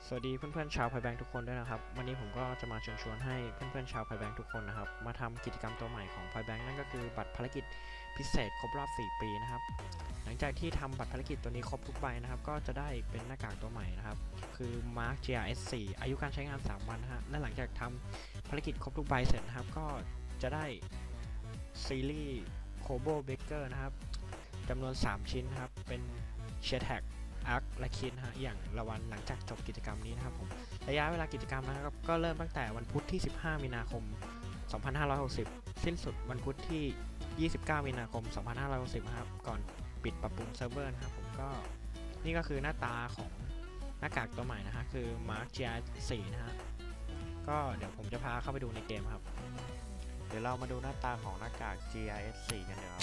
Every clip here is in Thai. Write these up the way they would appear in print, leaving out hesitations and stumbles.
สวัสดีเพื่อนๆชาวไพแบงค์ทุกคนด้วยนะครับวันนี้ผมก็จะมาเชิญชวนให้เพื่อนๆชาวไพแบงค์ทุกคนนะครับมาทำกิจกรรมตัวใหม่ของไพแบงค์นั่นก็คือบัตรภารกิจพิเศษครบรอบ4ปีนะครับหลังจากที่ทำบัตรภารกิจตัวนี้ครบทุกใบนะครับก็จะได้เป็นหน้ากากตัวใหม่นะครับคือ Mark GRS 4อายุการใช้งาน3วันนะฮะและหลังจากทำภารกิจครบทุกใบเสร็จนะครับก็จะได้ซีรีส์โคโบเบเกอร์นะครับจำนวน3ชิ้นนะครับเป็นเชียร์แท็กอาร์คและคินฮะอย่างละวันหลังจากจบกิจกรรมนี้นะครับผมระยะเวลากิจกรรมนะครับก็เริ่มตั้งแต่วันพุธที่15มีนาคม2560สิ้นสุดวันพุธที่29มีนาคม2560นะครับก่อนปิดปรับปรุงเซิร์ฟเวอร์นะครับผมก็นี่ก็คือหน้าตาของหน้ากากตัวใหม่นะฮะคือ Mark GR4 นะฮะก็เดี๋ยวผมจะพาเข้าไปดูในเกมครับเดี๋ยวเรามาดูหน้าตาของหน้ากาก GRS4 กันเดี๋ยวครับ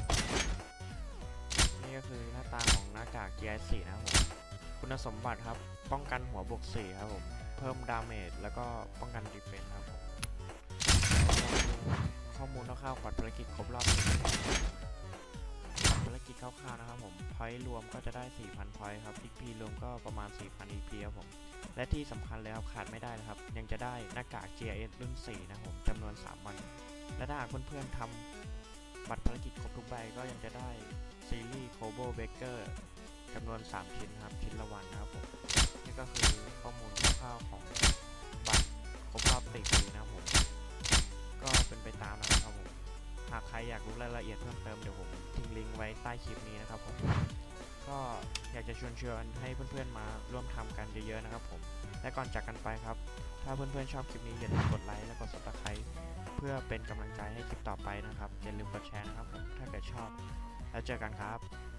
นี่ก็คือหน้าตาของหน้ากาก GR4 นะครับผมคุณสมบัติครับป้องกันหัวบวก4ครับผมเพิ่มดาเมจแล้วก็ป้องกันดีเฟนส์ครับผมข้อมูลคร่าวๆก่อนภารกิจครบรอบภารกิจคร่าวๆนะครับผมพอยต์รวมก็จะได้ 4,000 พอยต์ครับ XP รวมก็ประมาณ 4,000 XP ครับผมและที่สำคัญเลยครับขาดไม่ได้นะครับยังจะได้หน้ากาก GRS รุ่น 4 นะครับผมจำนวน 3 วันและถ้าหากเพื่อนๆทำบัตรภารกิจครบทุกใบก็ยังจะได้ซีรีส์โคโบเบเกอร์จำนวน3ชิ้นครับชิ้นละวันนะครับผมนี่ก็คือข้อมูลคร่าวๆของบัตรครบรอบ4 ปีนะครับผมก็เป็นไปตามนะครับผมหากใครอยากรู้รายละเอียดเพิ่มเติมเดี๋ยวผมทิ้งลิงก์ไว้ใต้คลิปนี้นะครับผมก็อยากจะชวนให้เพื่อนๆมาร่วมทำกันเยอะๆนะครับผมและก่อนจากกันไปครับถ้าเพื่อนๆชอบคลิปนี้อย่าลืมกดไลค์และกด Subscribe เพื่อเป็นกำลังใจให้คลิปต่อไปนะครับอย่าลืมกดแชร์นะครับผมถ้าเกิดชอบแล้วเจอกันครับ